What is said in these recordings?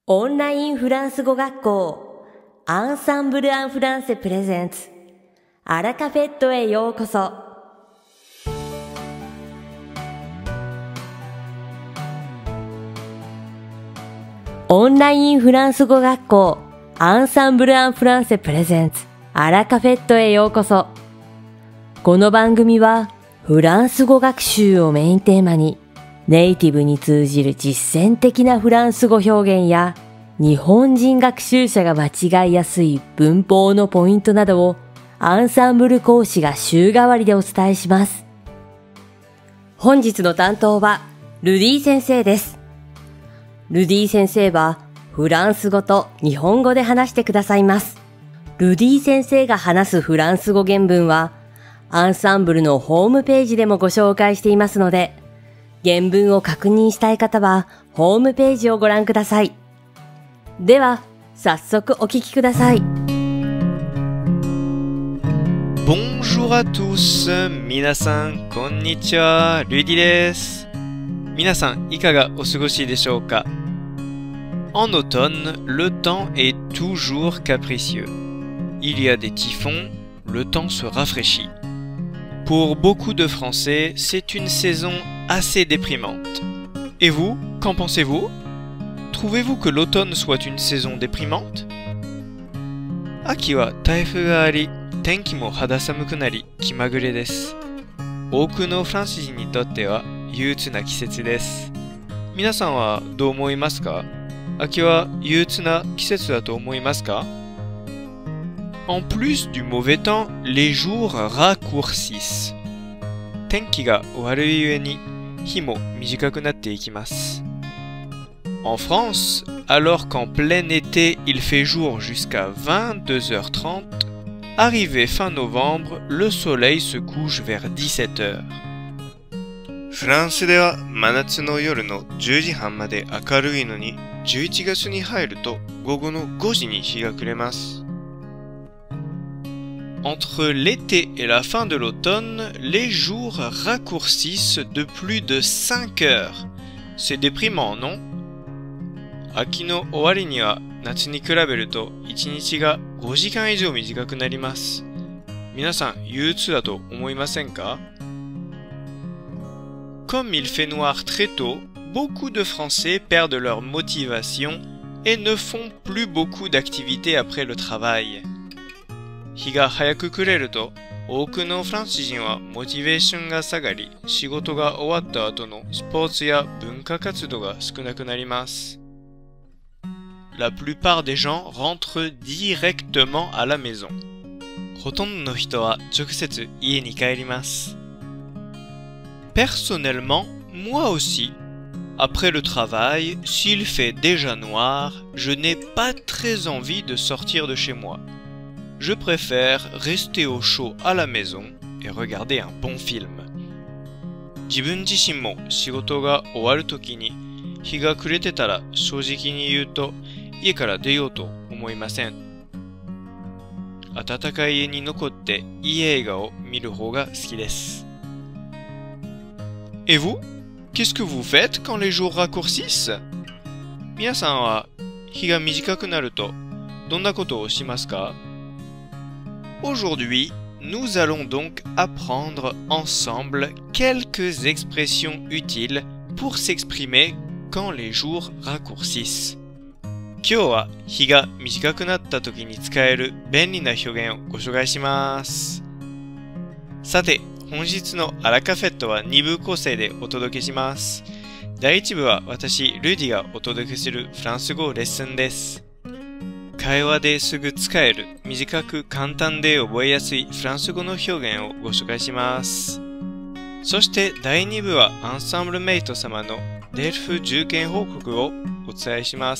オンラインフランス語学校アンサンブル・アン・フランセプレゼンツアラカフェットへようこそ。オンラインフランス語学校アンサンブル・アン・フランセプレゼンツアラカフェットへようこそ。この番組はフランス語学習をメインテーマにネイティブに通じる実践的なフランス語表現や日本人学習者が間違いやすい文法のポイントなどをアンサンブル講師が週替わりでお伝えします。本日の担当はルディ先生です。ルディ先生はフランス語と日本語で話してくださいます。ルディ先生が話すフランス語原文はアンサンブルのホームページでもご紹介していますので、原文を確認したい方はホームページをご覧ください。では、早速お聞きください。 Bonjour à tous! 皆さん、こんにちは。ルディです。皆さん、いかがお過ごしでしょうか？ En automne, le temps est toujours capricieux. Il y a des typhons, le temps se rafraîchit. Pour beaucoup de Français, c'est une saison assez déprimante. Et vous, qu'en pensez-vous? Trouvez-vous que l'automne soit une saison déprimante? 秋は台風があり、天気も肌寒くなり気まぐれです。多くのフランス人にとっては憂鬱な季節です。皆さんはどう思いますか？秋は憂鬱な季節だと思いますか？ En plus du mauvais temps, les jours raccourcissent. 天気が悪いゆえに日も短くなっていきます。En France, alors qu'en plein été il fait jour jusqu'à 22h30, arrivé fin novembre, le soleil se couche vers 17h. フランスでは真夏の夜の10時半まで明るいのに、11月に入ると午後の5時に日が暮れます。Entre l'été et la fin de l'automne, les jours raccourcissent de plus de 5 heures. C'est déprimant, non? 秋の終わりには夏に比べると1日が5時間以上短くなります。皆さん憂鬱だと思いませんか？ Comme il fait noir très tôt, beaucoup de Français perdent leur motivation et ne font plus beaucoup d'activités après le travail. 日が早く暮れると多くのフランス人はモチベーションが下がり、仕事が終わった後のスポーツや文化活動が少なくなります。La plupart des gens rentrent directement à la maison. ほとんどの人は直接家に帰ります。Personnellement, moi aussi. Après le travail, s'il fait déjà noir, je n'ai pas très envie de sortir de chez moi. Je préfère rester au chaud à la maison et regarder un bon film. 自分自身も仕事が終わるときに日が暮れてたら正直に言うと家から出ようと思いません。暖かい家に残っていい映画を見る方が好きです。Et vous? Qu'est-ce que vous faites quand les jours raccourcissent? 皆さんは日が短くなるとどんなことをしますか？Aujourd'hui, nous allons donc apprendre ensemble quelques expressions utiles pour s'exprimer quand les jours raccourcissent. 今日は日が短くなった時に使える便利な表現をご紹介します。さて、本日のアラカフェットは2部構成でお届けします。第1部は私、ルディがお届けするフランス語レッスンです。会話ですぐ使える、短く簡単で覚えやすいフランス語の表現をご紹介します。そして第2部はアンサンブルメイト様のデルフ受験報告をお伝えします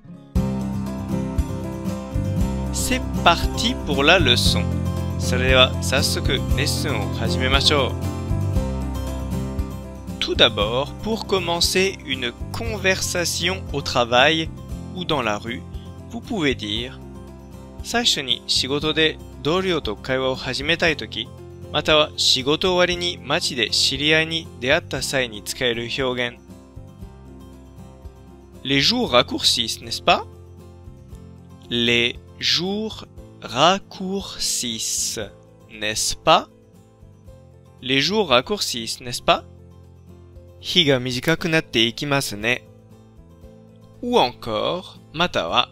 。C'est parti pour la leçon. それでは早速レッスンを始めましょう。Tout d'abord, pour commencer une conversation au travail ou dans la rue,Vous pouvez dire 最初に仕事で同僚と会話を始めたいとき、または仕事終わりに街で知り合いに出会った際に使える表現 Les jours raccourcissent, n'est-ce pas? Les jours raccourcissent, n'est-ce pas? Les jours raccourcissent, n'est-ce pas? 日が短くなっていきますね。Ou encore, または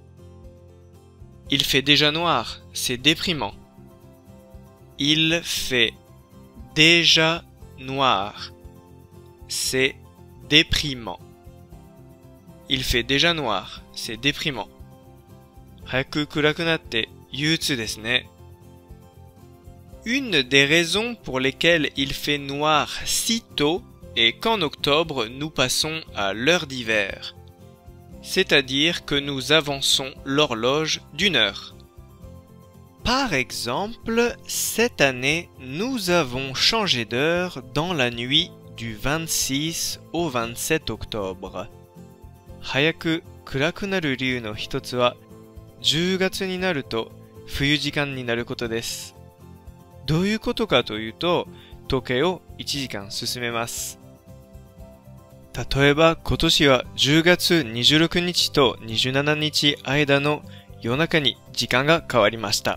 Il fait déjà noir, c'est déprimant. Il fait déjà noir, c'est déprimant. Il fait déjà noir, c'est déprimant. 早く暗くなって憂鬱ですね。Une des raisons pour lesquelles il fait noir si tôt est qu'en octobre, nous passons à l'heure d'hiver. C'est-à-dire que nous avançons l'horloge d'une heure. Par exemple, cette année, nous avons changé d'heure dans la nuit du 26 au 27 octobre. 早く暗くなる理由の一つは、10月になると冬時間になることです。どういうことかというと、時計を1時間進めます。例えば今年は10月26日と27日間の夜中に時間が変わりました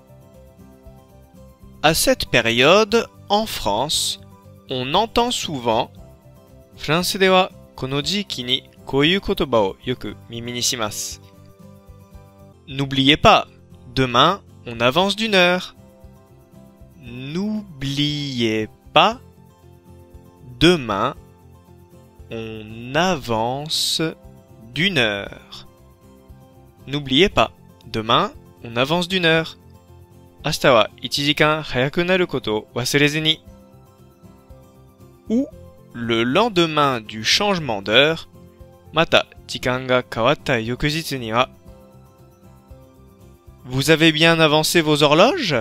。À cette période, en France, on entend souvent フランスではこの時期にこういう言葉をよく耳にします。N'oubliez pas, demain, on avance d'une heure. N'oubliez pas, demain, on avance d'une heure. N'oubliez pas, demain, on avance d'une heure. 明日は1時間早くなることを忘れずに。Ou, le lendemain du changement d'heure, また時間が変わった翌日には、Vous avez bien avancé vos horloges?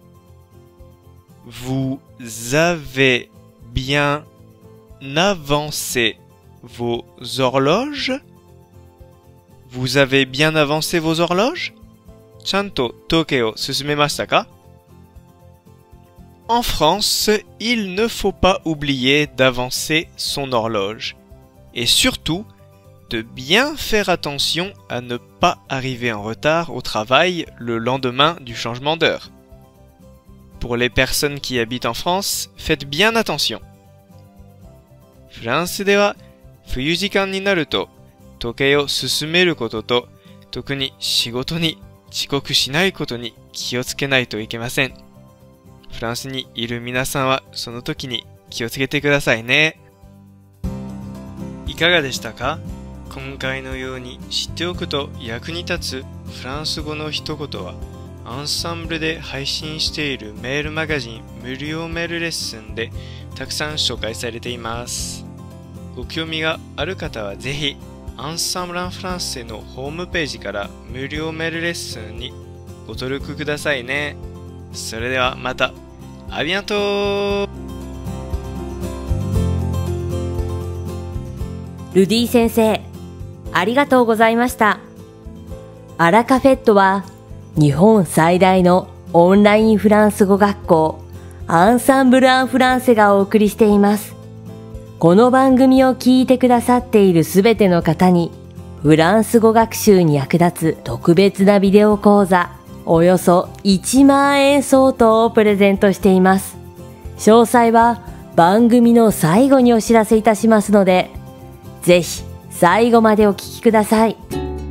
Vous avez bien avancé vos horloges? Vous avez bien avancé vos horloges? ちゃんと時計を進めましたか? En France, il ne faut pas oublier d'avancer son horloge. Et surtout, de bien faire attention à ne pas arriver en retard au travail le lendemain du changement d'heure. Pour les personnes qui habitent en France, faites bien attention. フランスでは冬時間になると時計を進めることと、特に仕事に遅刻しないことに気をつけないといけません。フランスにいる皆さんはその時に気をつけてくださいね。いかがでしたか？今回のように知っておくと役に立つフランス語の一言は、アンサンブルで配信しているメールマガジン無料メールレッスンでたくさん紹介されています。ご興味がある方はぜひ、アンサンブル・アン・フランセのホームページから無料メールレッスンにご登録くださいね。それではまた。アビアント。 ルディ先生、ありがとうございました。アラカフェットは日本最大のオンラインフランス語学校アンサンブル・アン・フランセがお送りしています。この番組を聞いてくださっているすべての方にフランス語学習に役立つ特別なビデオ講座およそ1万円相当をプレゼントしています。詳細は番組の最後にお知らせいたしますので、ぜひ最後までお聞きください。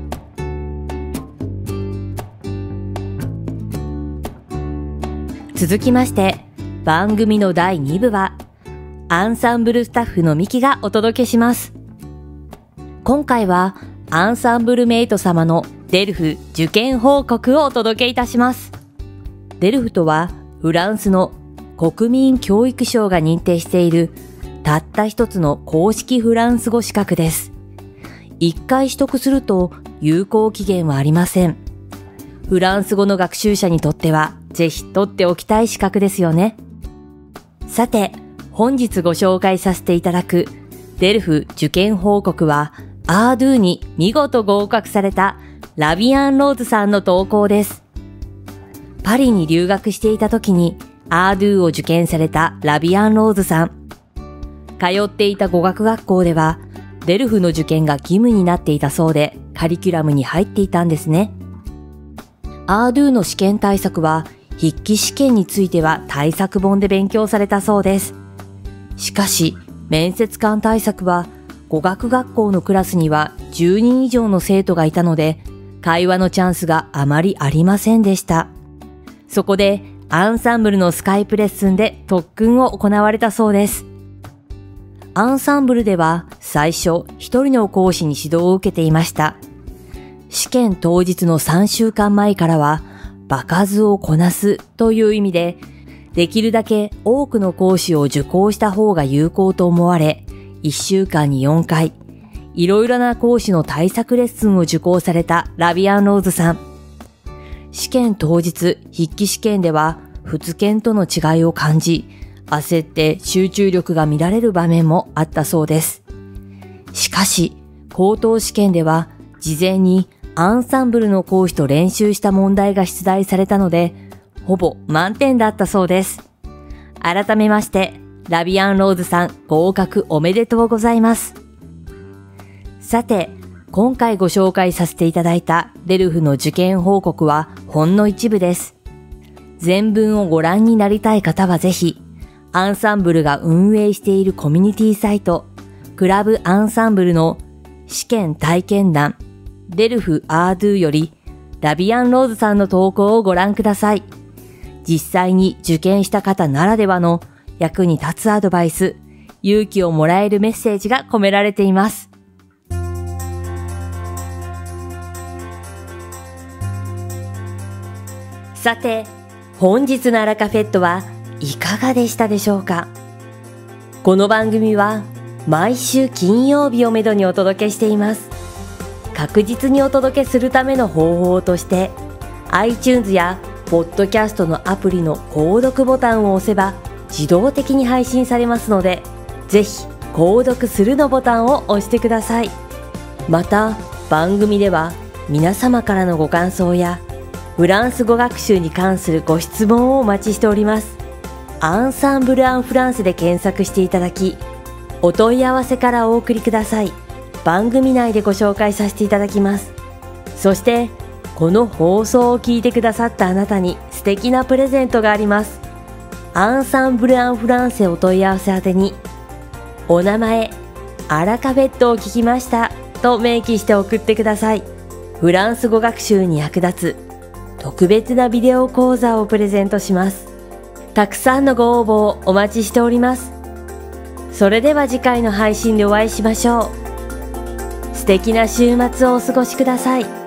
続きまして番組の第2部はアンサンブルスタッフのミキがお届けします。今回はアンサンブルメイト様のデルフ受験報告をお届けいたします。デルフとはフランスの国民教育省が認定しているたった一つの公式フランス語資格です。一回取得すると有効期限はありません。フランス語の学習者にとってはぜひ取っておきたい資格ですよね。さて、本日ご紹介させていただくデルフ受験報告はアードゥに見事合格されたラビアン・ローズさんの投稿です。パリに留学していた時にアードゥを受験されたラビアン・ローズさん。通っていた語学学校ではデルフの受験が義務になっていたそうで、カリキュラムに入っていたんですね。アードゥの試験対策は、筆記試験については対策本で勉強されたそうです。しかし、面接官対策は、語学学校のクラスには10人以上の生徒がいたので、会話のチャンスがあまりありませんでした。そこで、アンサンブルのスカイプレッスンで特訓を行われたそうです。アンサンブルでは最初一人の講師に指導を受けていました。試験当日の3週間前からは場数をこなすという意味で、できるだけ多くの講師を受講した方が有効と思われ、1週間に4回、いろいろな講師の対策レッスンを受講されたラビアン・ローズさん。試験当日、筆記試験では、普検との違いを感じ、焦って集中力が乱れる場面もあったそうです。しかし、口頭試験では、事前にアンサンブルの講師と練習した問題が出題されたので、ほぼ満点だったそうです。改めまして、ラビアン・ローズさん、合格おめでとうございます。さて、今回ご紹介させていただいたデルフの受験報告はほんの一部です。全文をご覧になりたい方はぜひ、アンサンブルが運営しているコミュニティサイト、クラブアンサンブルの試験体験談、デルフアードゥより、ラビアン・ローズさんの投稿をご覧ください。実際に受験した方ならではの役に立つアドバイス、勇気をもらえるメッセージが込められています。さて、本日のアラカフェットはいかがでしたでしょうか。この番組は毎週金曜日をめどにお届けしています。確実にお届けするための方法として iTunes やポッドキャストのアプリの購読ボタンを押せば自動的に配信されますので、ぜひ購読するのボタンを押してください。また番組では皆様からのご感想やフランス語学習に関するご質問をお待ちしております。アンサンブル・アン・フランスで検索していただき、お問い合わせからお送りください。番組内でご紹介させていただきます。そして、この放送を聞いてくださったあなたに素敵なプレゼントがあります。アンサンブル・アン・フランセお問い合わせ宛てに、お名前、アラカフェットを聞きましたと明記して送ってください。フランス語学習に役立つ特別なビデオ講座をプレゼントします。たくさんのご応募をお待ちしております。それでは次回の配信でお会いしましょう。素敵な週末をお過ごしください。